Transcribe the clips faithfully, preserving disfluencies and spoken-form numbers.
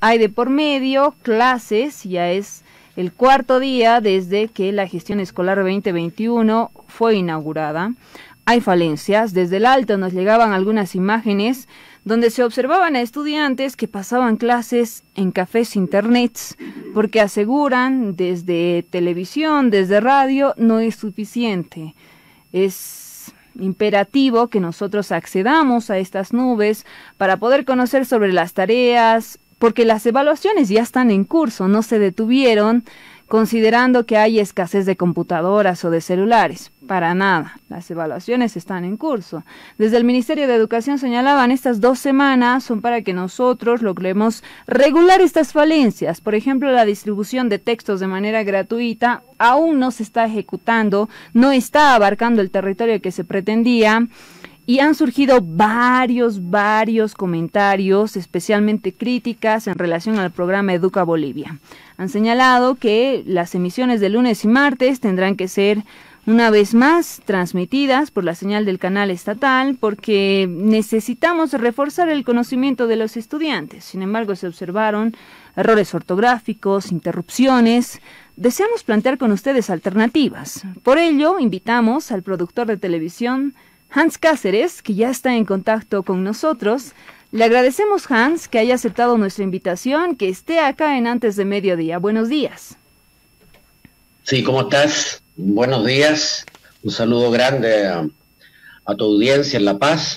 hay de por medio clases, ya es el cuarto día desde que la gestión escolar veinte veintiuno fue inaugurada. Hay falencias. Desde el alto nos llegaban algunas imágenes donde se observaban a estudiantes que pasaban clases en cafés internets, porque aseguran desde televisión, desde radio, no es suficiente. Es imperativo que nosotros accedamos a estas nubes para poder conocer sobre las tareas, porque las evaluaciones ya están en curso, no se detuvieron, considerando que hay escasez de computadoras o de celulares. Para nada, las evaluaciones están en curso. Desde el Ministerio de Educación señalaban, estas dos semanas son para que nosotros logremos regular estas falencias. Por ejemplo, la distribución de textos de manera gratuita aún no se está ejecutando, no está abarcando el territorio que se pretendía. Y han surgido varios, varios comentarios, especialmente críticas en relación al programa Educa Bolivia. Han señalado que las emisiones de lunes y martes tendrán que ser una vez más transmitidas por la señal del canal estatal, porque necesitamos reforzar el conocimiento de los estudiantes. Sin embargo, se observaron errores ortográficos, interrupciones. Deseamos plantear con ustedes alternativas. Por ello, invitamos al productor de televisión, Hans Cáceres, que ya está en contacto con nosotros. Le agradecemos, Hans, que haya aceptado nuestra invitación, que esté acá en Antes de Mediodía. Buenos días. Sí, ¿cómo estás? Buenos días. Un saludo grande a, a tu audiencia en La Paz.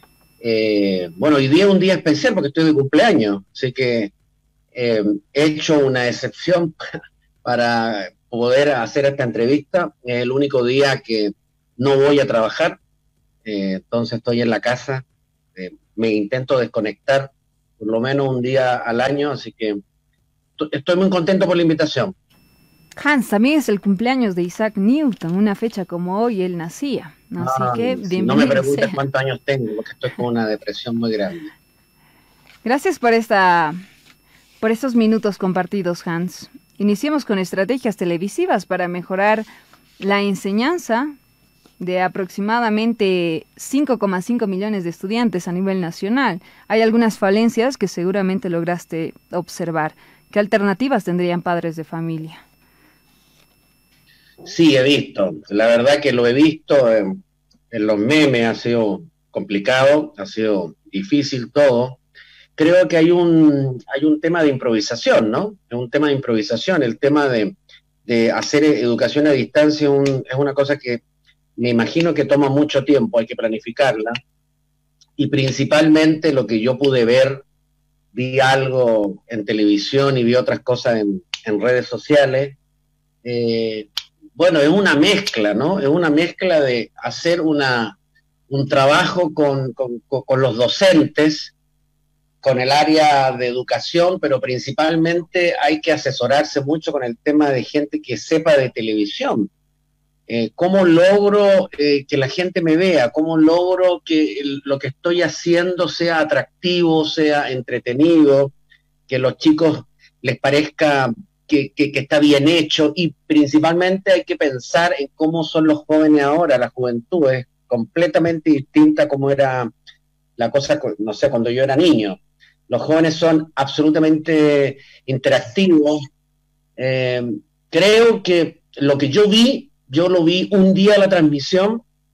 Eh, bueno, hoy día es un día especial porque estoy de cumpleaños, así que eh, he hecho una excepción para poder hacer esta entrevista. Es el único día que no voy a trabajar. Eh, entonces estoy en la casa, eh, me intento desconectar por lo menos un día al año, así que estoy muy contento por la invitación. Hans, también es el cumpleaños de Isaac Newton, una fecha como hoy él nacía, así ah, que si no me preguntes cuántos años tengo, porque estoy con una depresión muy grande. Gracias por esta, por estos minutos compartidos, Hans. Iniciemos con estrategias televisivas para mejorar la enseñanza de aproximadamente cinco coma cinco millones de estudiantes a nivel nacional. Hay algunas falencias que seguramente lograste observar. ¿Qué alternativas tendrían padres de familia? Sí, he visto. La verdad que lo he visto en, en los memes. Ha sido complicado, ha sido difícil todo. Creo que hay un, hay un tema de improvisación, ¿no? Es un tema de improvisación. El tema de, de hacer educación a distancia un, es una cosa que me imagino que toma mucho tiempo, hay que planificarla, y principalmente lo que yo pude ver, vi algo en televisión y vi otras cosas en, en redes sociales, eh, bueno, es una mezcla, ¿no? Es una mezcla de hacer una, un trabajo con, con, con los docentes, con el área de educación, pero principalmente hay que asesorarse mucho con el tema de gente que sepa de televisión. Eh, ¿Cómo logro eh, que la gente me vea? ¿Cómo logro que el, lo que estoy haciendo sea atractivo, sea entretenido, que los chicos les parezca que, que, que está bien hecho? Y principalmente hay que pensar en cómo son los jóvenes ahora, la juventud es completamente distinta a cómo era la cosa, no sé, cuando yo era niño. Los jóvenes son absolutamente interactivos. Eh, creo que lo que yo vi, yo lo vi un día la transmisión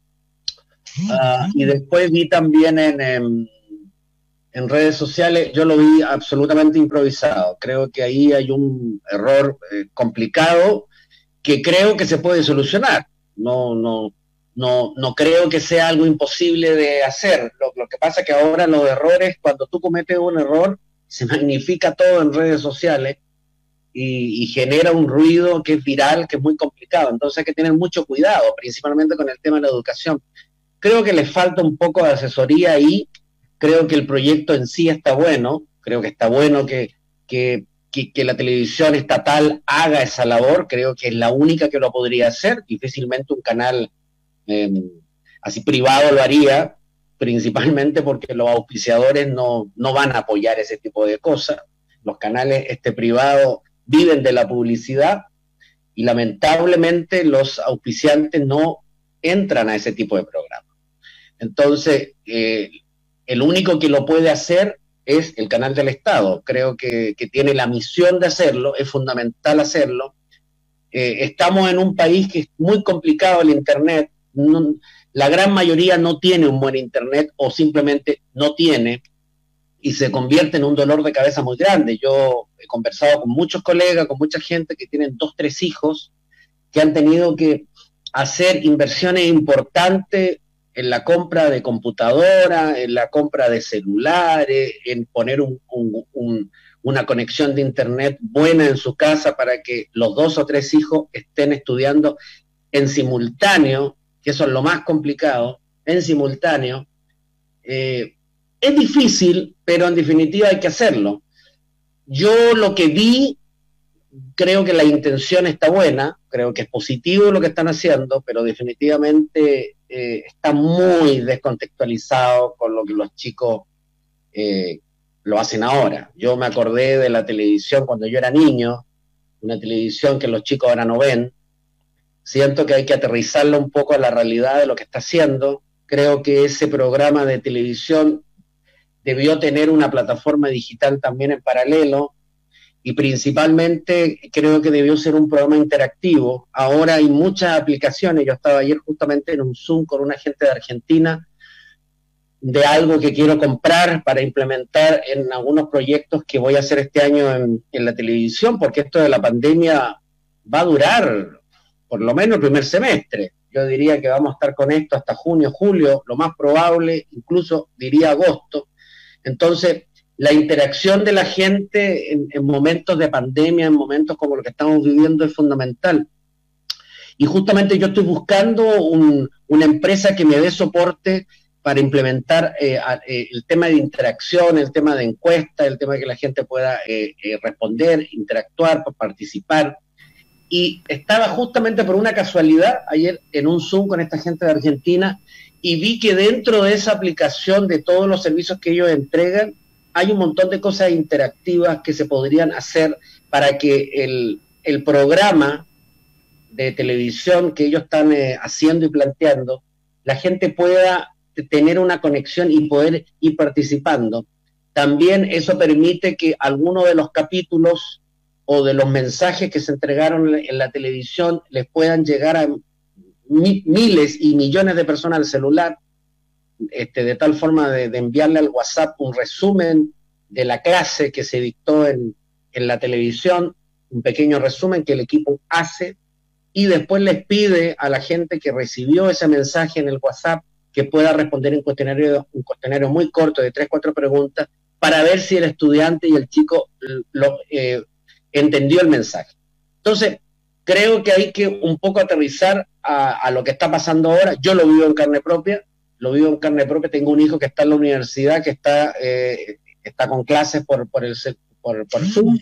uh, y después vi también en, en, en redes sociales, yo lo vi absolutamente improvisado. Creo que ahí hay un error eh, complicado que creo que se puede solucionar. No, no, no, no creo que sea algo imposible de hacer. Lo, lo que pasa es que ahora los errores, cuando tú cometes un error, se magnifica todo en redes sociales. Y, y genera un ruido que es viral, que es muy complicado. Entonces hay que tener mucho cuidado, principalmente con el tema de la educación. Creo que le falta un poco de asesoría ahí. Creo que el proyecto en sí está bueno. Creo que está bueno que, que, que, que la televisión estatal haga esa labor. Creo que es la única que lo podría hacer. Difícilmente un canal eh, así privado lo haría, principalmente porque los auspiciadores no, no van a apoyar ese tipo de cosas. Los canales este, privados viven de la publicidad y lamentablemente los auspiciantes no entran a ese tipo de programas. Entonces, eh, el único que lo puede hacer es el canal del Estado. Creo que, que tiene la misión de hacerlo, es fundamental hacerlo. Eh, estamos en un país que es muy complicado el Internet, no, la gran mayoría no tiene un buen Internet o simplemente no tiene, y se convierte en un dolor de cabeza muy grande. Yo he conversado con muchos colegas, con mucha gente que tienen dos, tres hijos, que han tenido que hacer inversiones importantes en la compra de computadora, en la compra de celulares, en poner un, un, un, una conexión de Internet buena en su casa para que los dos o tres hijos estén estudiando en simultáneo, que eso es lo más complicado, en simultáneo. Eh, es difícil, pero en definitiva hay que hacerlo. Yo lo que vi, creo que la intención está buena, creo que es positivo lo que están haciendo, pero definitivamente eh, está muy descontextualizado con lo que los chicos eh, lo hacen ahora. Yo me acordé de la televisión cuando yo era niño, una televisión que los chicos ahora no ven. Siento que hay que aterrizarlo un poco a la realidad de lo que está haciendo. Creo que ese programa de televisión debió tener una plataforma digital también en paralelo, y principalmente creo que debió ser un programa interactivo. Ahora hay muchas aplicaciones. Yo estaba ayer justamente en un Zoom con una gente de Argentina de algo que quiero comprar para implementar en algunos proyectos que voy a hacer este año en, en la televisión, porque esto de la pandemia va a durar por lo menos el primer semestre. Yo diría que vamos a estar con esto hasta junio, julio, lo más probable, incluso diría agosto. Entonces, la interacción de la gente en, en momentos de pandemia, en momentos como lo que estamos viviendo, es fundamental. Y justamente yo estoy buscando un, una empresa que me dé soporte para implementar eh, eh, el tema de interacción, el tema de encuesta, el tema de que la gente pueda eh, eh, responder, interactuar, participar. Y estaba justamente por una casualidad ayer en un Zoom con esta gente de Argentina, y vi que dentro de esa aplicación, de todos los servicios que ellos entregan, hay un montón de cosas interactivas que se podrían hacer para que el, el programa de televisión que ellos están eh, haciendo y planteando, la gente pueda tener una conexión y poder ir participando. También eso permite que algunos de los capítulos o de los mensajes que se entregaron en la televisión les puedan llegar a miles y millones de personas al celular, este, de tal forma de, de enviarle al WhatsApp un resumen de la clase que se dictó en, en la televisión, un pequeño resumen que el equipo hace, y después les pide a la gente que recibió ese mensaje en el WhatsApp que pueda responder en cuestionario, un cuestionario muy corto de tres, cuatro preguntas, para ver si el estudiante y el chico lo, eh, entendió el mensaje. Entonces, creo que hay que un poco aterrizar a, a lo que está pasando ahora. Yo lo vivo en carne propia, lo vivo en carne propia. Tengo un hijo que está en la universidad, que está, eh, está con clases por, por, el, por, por Zoom,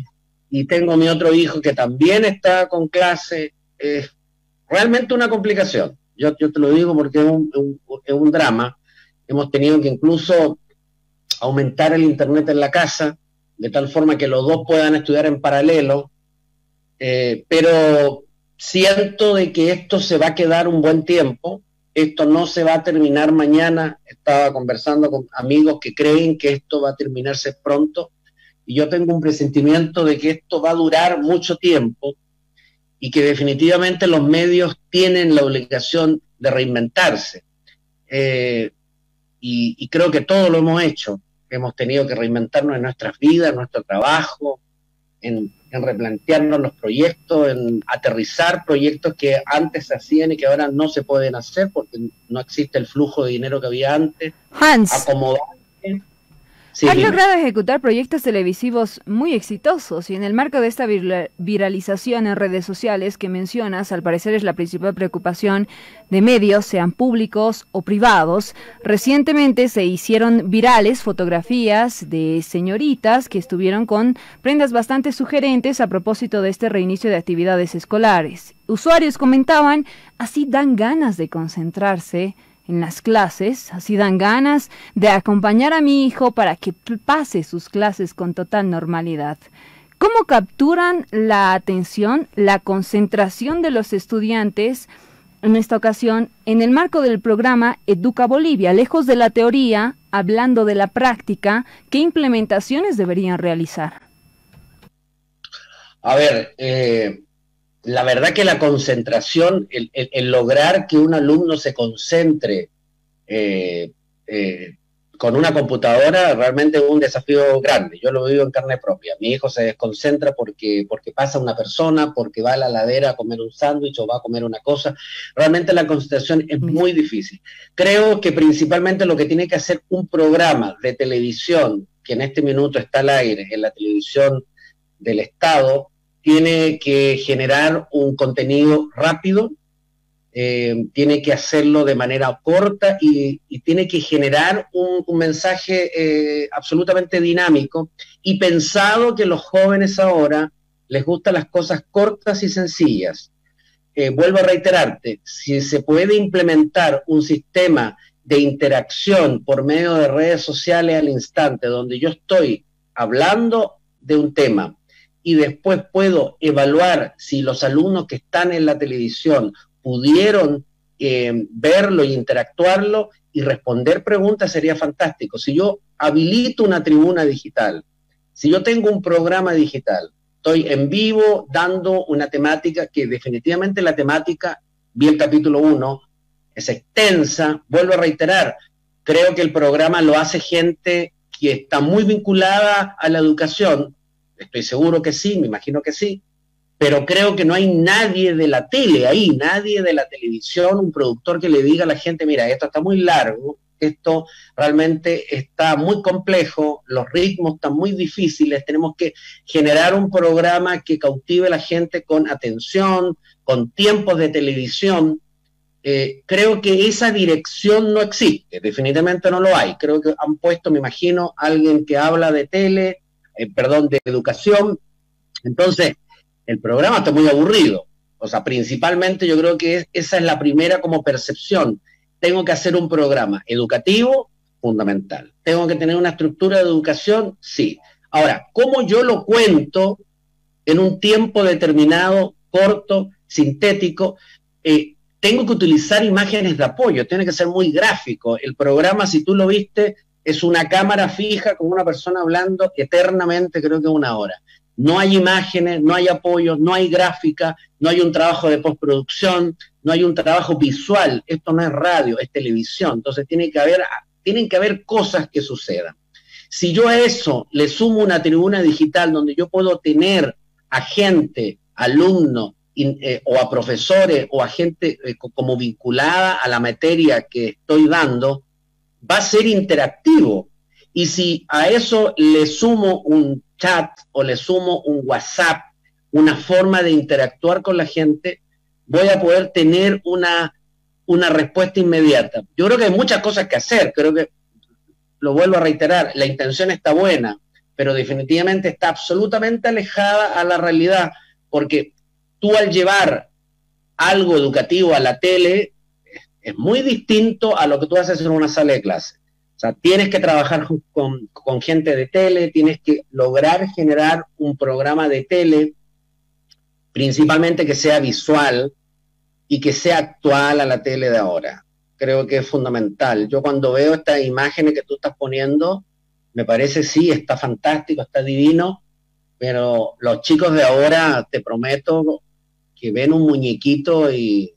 y tengo mi otro hijo que también está con clases. Es eh, realmente una complicación. Yo, yo te lo digo porque es un, un, es un drama. Hemos tenido que incluso aumentar el internet en la casa, de tal forma que los dos puedan estudiar en paralelo. Eh, pero siento de que esto se va a quedar un buen tiempo, esto no se va a terminar mañana. Estaba conversando con amigos que creen que esto va a terminarse pronto, y yo tengo un presentimiento de que esto va a durar mucho tiempo, y que definitivamente los medios tienen la obligación de reinventarse. Eh, y, y creo que todo lo hemos hecho, hemos tenido que reinventarnos en nuestras vidas, en nuestro trabajo, en, en replantearnos los proyectos, en aterrizar proyectos que antes se hacían y que ahora no se pueden hacer porque no existe el flujo de dinero que había antes. Hans, acomodarse. Sí, has dime. logrado ejecutar proyectos televisivos muy exitosos, y en el marco de esta vir viralización en redes sociales que mencionas, al parecer es la principal preocupación de medios, sean públicos o privados. Recientemente se hicieron virales fotografías de señoritas que estuvieron con prendas bastante sugerentes a propósito de este reinicio de actividades escolares. Usuarios comentaban: así dan ganas de concentrarse en las clases, así dan ganas de acompañar a mi hijo para que pase sus clases con total normalidad. ¿Cómo capturan la atención, la concentración de los estudiantes en esta ocasión en el marco del programa Educa Bolivia? Lejos de la teoría, hablando de la práctica, ¿qué implementaciones deberían realizar? A ver, eh, la verdad que la concentración, el, el, el lograr que un alumno se concentre eh, eh, con una computadora realmente es un desafío grande. Yo lo vivo en carne propia. Mi hijo se desconcentra porque, porque pasa una persona, porque va a la ladera a comer un sándwich o va a comer una cosa. Realmente la concentración es muy difícil. Creo que principalmente lo que tiene que hacer un programa de televisión, que en este minuto está al aire, en la televisión del Estado, tiene que generar un contenido rápido, Eh, tiene que hacerlo de manera corta y, y tiene que generar un, un mensaje eh, absolutamente dinámico y pensado que los jóvenes ahora les gustan las cosas cortas y sencillas. Eh, vuelvo a reiterarte, si se puede implementar un sistema de interacción por medio de redes sociales al instante, donde yo estoy hablando de un tema y después puedo evaluar si los alumnos que están en la televisión pudieron eh, verlo e interactuarlo y responder preguntas, sería fantástico. Si yo habilito una tribuna digital, si yo tengo un programa digital, estoy en vivo dando una temática que definitivamente la temática, vi el capítulo uno, es extensa, vuelvo a reiterar, creo que el programa lo hace gente que está muy vinculada a la educación, estoy seguro que sí, me imagino que sí, pero creo que no hay nadie de la tele ahí, nadie de la televisión, un productor que le diga a la gente, mira, esto está muy largo, esto realmente está muy complejo, los ritmos están muy difíciles, tenemos que generar un programa que cautive a la gente con atención, con tiempos de televisión. Eh, creo que esa dirección no existe, definitivamente no lo hay. Creo que han puesto, me imagino, alguien que habla de tele, eh, perdón, de educación, entonces el programa está muy aburrido. O sea, principalmente yo creo que es, esa es la primera como percepción. Tengo que hacer un programa educativo, fundamental. Tengo que tener una estructura de educación, sí. Ahora, ¿cómo yo lo cuento en un tiempo determinado, corto, sintético? Eh, tengo que utilizar imágenes de apoyo, tiene que ser muy gráfico. El programa, si tú lo viste, es una cámara fija con una persona hablando eternamente, creo que una hora. No hay imágenes, no hay apoyo, no hay gráfica, no hay un trabajo de postproducción, no hay un trabajo visual. Esto no es radio, es televisión. Entonces tiene que haber, tienen que haber cosas que sucedan. Si yo a eso le sumo una tribuna digital donde yo puedo tener a gente, alumnos, eh, o a profesores o a gente eh, como vinculada a la materia que estoy dando, va a ser interactivo. Y si a eso le sumo un chat o le sumo un WhatsApp, una forma de interactuar con la gente, voy a poder tener una, una respuesta inmediata. Yo creo que hay muchas cosas que hacer, creo que, lo vuelvo a reiterar, la intención está buena, pero definitivamente está absolutamente alejada a la realidad, porque tú al llevar algo educativo a la tele, es muy distinto a lo que tú haces en una sala de clase. O sea, tienes que trabajar con, con gente de tele, tienes que lograr generar un programa de tele, principalmente que sea visual y que sea actual a la tele de ahora. Creo que es fundamental. Yo cuando veo estas imágenes que tú estás poniendo, me parece, sí, está fantástico, está divino, pero los chicos de ahora, te prometo, que ven un muñequito y,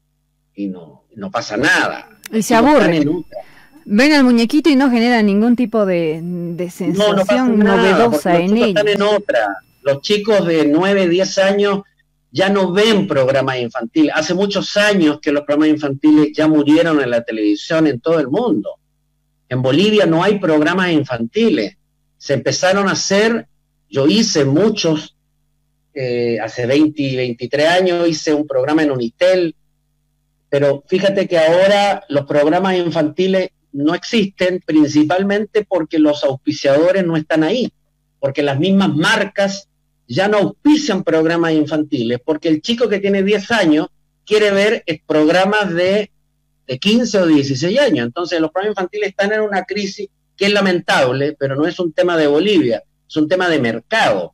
y no, no pasa nada. Y se aburren. Ven al muñequito y no genera ningún tipo de, de sensación no, no novedosa en ellos. Están en otra. Los chicos de nueve, diez años ya no ven programas infantiles. Hace muchos años que los programas infantiles ya murieron en la televisión en todo el mundo. En Bolivia no hay programas infantiles. Se empezaron a hacer, yo hice muchos, eh, hace veinte, veintitrés años hice un programa en Unitel, pero fíjate que ahora los programas infantiles no existen, principalmente porque los auspiciadores no están ahí, porque las mismas marcas ya no auspician programas infantiles, porque el chico que tiene diez años quiere ver programas de, de quince o dieciséis años. Entonces los programas infantiles están en una crisis que es lamentable, pero no es un tema de Bolivia, es un tema de mercado.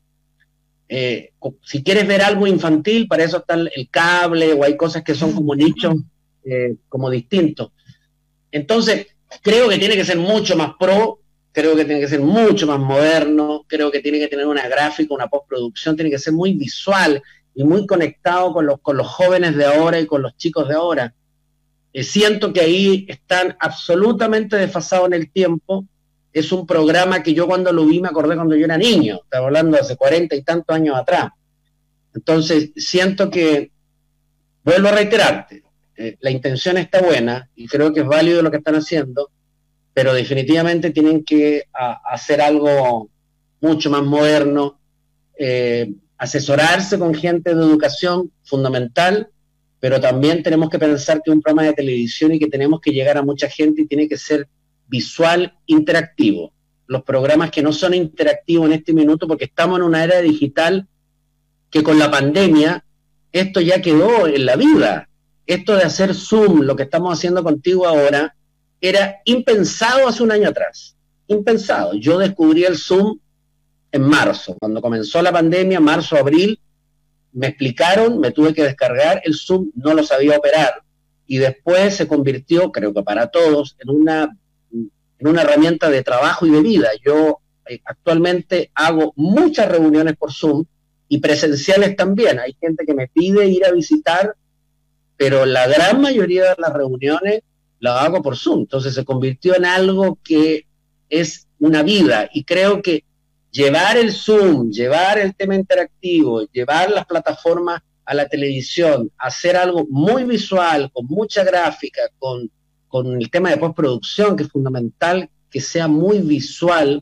Eh, si quieres ver algo infantil, para eso está el cable, o hay cosas que son como nichos, eh, como distintos. Entonces, creo que tiene que ser mucho más pro, creo que tiene que ser mucho más moderno, creo que tiene que tener una gráfica, una postproducción, tiene que ser muy visual y muy conectado con los, con los jóvenes de ahora y con los chicos de ahora. Eh, siento que ahí están absolutamente desfasados en el tiempo. Es un programa que yo cuando lo vi me acordé cuando yo era niño, estaba hablando de hace cuarenta y tantos años atrás. Entonces, siento que, vuelvo a reiterarte, eh, la intención está buena y creo que es válido lo que están haciendo, pero definitivamente tienen que a, hacer algo mucho más moderno, eh, asesorarse con gente de educación fundamental, pero también tenemos que pensar que es un programa de televisión y que tenemos que llegar a mucha gente y tiene que ser visual, interactivo. Los programas que no son interactivos en este minuto, porque estamos en una era digital que con la pandemia esto ya quedó en la vida. Esto de hacer Zoom, lo que estamos haciendo contigo ahora, era impensado hace un año atrás. Impensado. Yo descubrí el Zoom en marzo, cuando comenzó la pandemia, marzo, abril, me explicaron, me tuve que descargar el Zoom, no lo sabía operar, y después se convirtió, creo que para todos, en una, en una herramienta de trabajo y de vida. Yo eh, actualmente hago muchas reuniones por Zoom, y presenciales también. Hay gente que me pide ir a visitar, pero la gran mayoría de las reuniones las hago por Zoom. Entonces se convirtió en algo que es una vida, y creo que llevar el Zoom, llevar el tema interactivo, llevar las plataformas a la televisión, hacer algo muy visual, con mucha gráfica, con, con el tema de postproducción, que es fundamental que sea muy visual,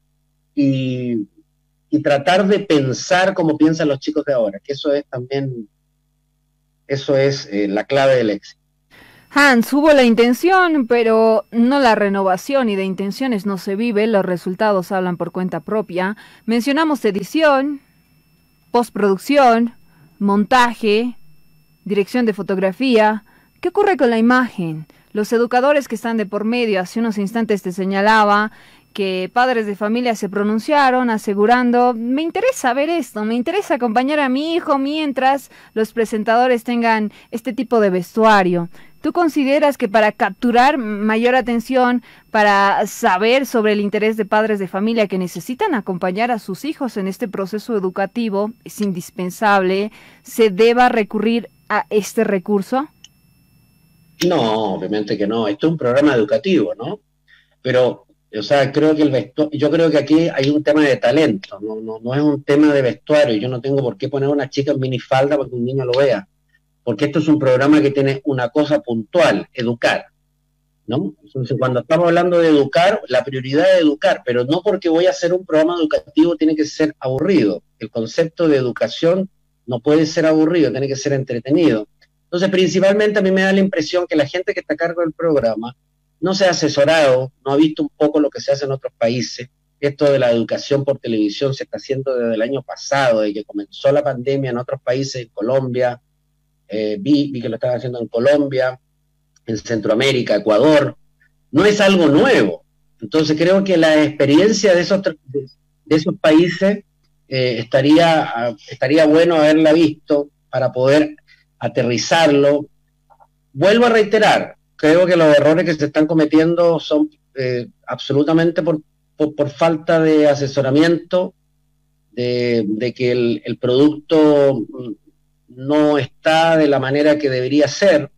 y, y tratar de pensar como piensan los chicos de ahora, que eso es también, eso es eh, la clave del éxito. Hans, hubo la intención, pero no la renovación, y de intenciones no se vive, los resultados hablan por cuenta propia. Mencionamos edición, postproducción, montaje, dirección de fotografía. ¿Qué ocurre con la imagen? Los educadores que están de por medio, hace unos instantes te señalaba que padres de familia se pronunciaron asegurando, me interesa ver esto, me interesa acompañar a mi hijo mientras los presentadores tengan este tipo de vestuario. ¿Tú consideras que para capturar mayor atención, para saber sobre el interés de padres de familia que necesitan acompañar a sus hijos en este proceso educativo, es indispensable, se deba recurrir a este recurso? No, obviamente que no. Esto es un programa educativo, ¿no? Pero, o sea, creo que el vestuario, yo creo que aquí hay un tema de talento, no, no, no es un tema de vestuario. Yo no tengo por qué poner a una chica en minifalda para que un niño lo vea, porque esto es un programa que tiene una cosa puntual, educar, ¿no? Entonces, cuando estamos hablando de educar, la prioridad es educar, pero no porque voy a hacer un programa educativo tiene que ser aburrido. El concepto de educación no puede ser aburrido, tiene que ser entretenido. Entonces, principalmente a mí me da la impresión que la gente que está a cargo del programa no se ha asesorado, no ha visto un poco lo que se hace en otros países. Esto de la educación por televisión se está haciendo desde el año pasado, desde que comenzó la pandemia en otros países, en Colombia, eh, vi, vi que lo estaban haciendo en Colombia, en Centroamérica, Ecuador. No es algo nuevo. Entonces creo que la experiencia de esos, de, de esos países eh, estaría, estaría bueno haberla visto para poder aterrizarlo. Vuelvo a reiterar, creo que los errores que se están cometiendo son eh, absolutamente por, por, por falta de asesoramiento, de, de que el, el producto no está de la manera que debería ser,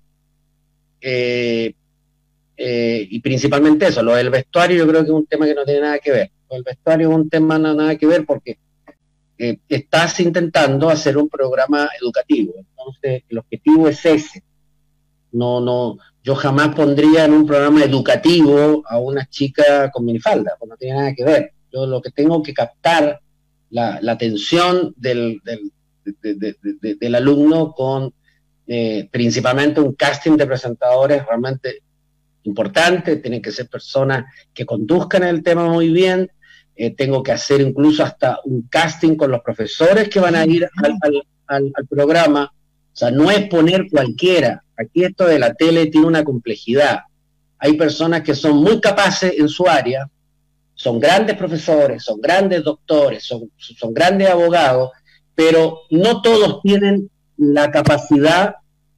eh, eh, y principalmente eso. Lo del vestuario yo creo que es un tema que no tiene nada que ver. El vestuario es un tema no nada que ver porque eh, estás intentando hacer un programa educativo, entonces el objetivo es ese. No, no, yo jamás pondría en un programa educativo a una chica con minifalda, pues no tiene nada que ver. Yo lo que tengo que captar la, la atención del, del, de, de, de, del alumno con eh, principalmente un casting de presentadores realmente importante. Tienen que ser personas que conduzcan el tema muy bien. Eh, tengo que hacer incluso hasta un casting con los profesores que van a ir al, al, al, al programa. O sea, no es poner cualquiera. Aquí esto de la tele tiene una complejidad. Hay personas que son muy capaces en su área, son grandes profesores, son grandes doctores, son, son grandes abogados, pero no todos tienen la capacidad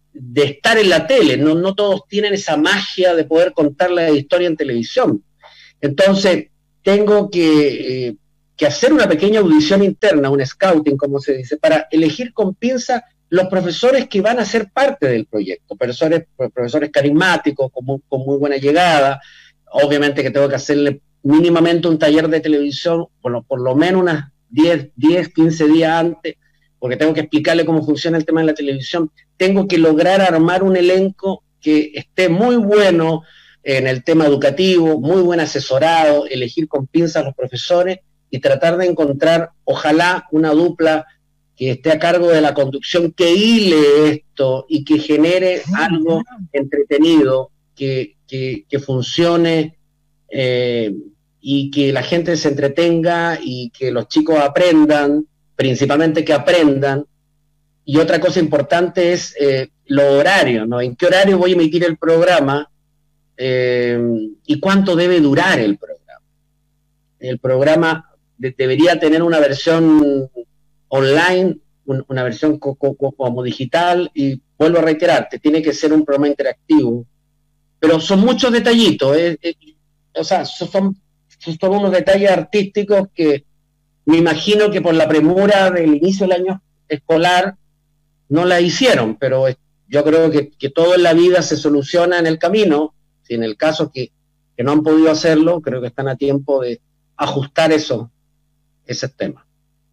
de estar en la tele, no, no todos tienen esa magia de poder contar la historia en televisión. Entonces, tengo que, eh, que hacer una pequeña audición interna, un scouting, como se dice, para elegir con pinza los profesores que van a ser parte del proyecto, profesores, profesores carismáticos, con muy, con muy buena llegada. Obviamente que tengo que hacerle mínimamente un taller de televisión, por lo, por lo menos unas diez, quince días antes, porque tengo que explicarle cómo funciona el tema de la televisión. Tengo que lograr armar un elenco que esté muy bueno en el tema educativo, muy buen asesorado, elegir con pinzas a los profesores y tratar de encontrar, ojalá, una dupla que esté a cargo de la conducción, que hile esto y que genere algo entretenido, que, que, que funcione eh, y que la gente se entretenga y que los chicos aprendan, principalmente que aprendan. Y otra cosa importante es eh, los horarios, ¿no? ¿En qué horario voy a emitir el programa eh, y cuánto debe durar el programa? El programa de, debería tener una versión online, un, una versión co co como digital, y vuelvo a reiterarte, tiene que ser un programa interactivo, pero son muchos detallitos, eh, eh, o sea, son, son unos detalles artísticos que me imagino que por la premura del inicio del año escolar no la hicieron, pero yo creo que, que todo en la vida se soluciona en el camino. Si en el caso que, que no han podido hacerlo, creo que están a tiempo de ajustar eso, ese tema.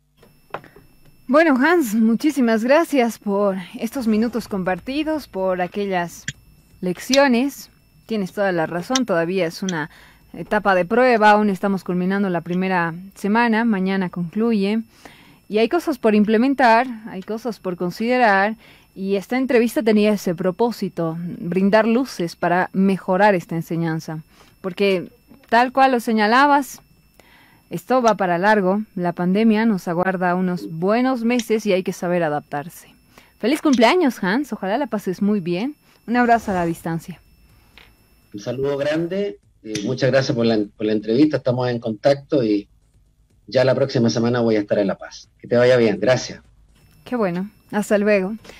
Bueno, Hans, muchísimas gracias por estos minutos compartidos, por aquellas lecciones. Tienes toda la razón, todavía es una etapa de prueba, aún estamos culminando la primera semana, mañana concluye, y hay cosas por implementar, hay cosas por considerar, y esta entrevista tenía ese propósito, brindar luces para mejorar esta enseñanza, porque tal cual lo señalabas, esto va para largo, la pandemia nos aguarda unos buenos meses y hay que saber adaptarse. Feliz cumpleaños, Hans, ojalá la pases muy bien, un abrazo a la distancia. Un saludo grande, eh, muchas gracias por la, por la entrevista, estamos en contacto y ya la próxima semana voy a estar en La Paz. Que te vaya bien, gracias. Qué bueno, hasta luego.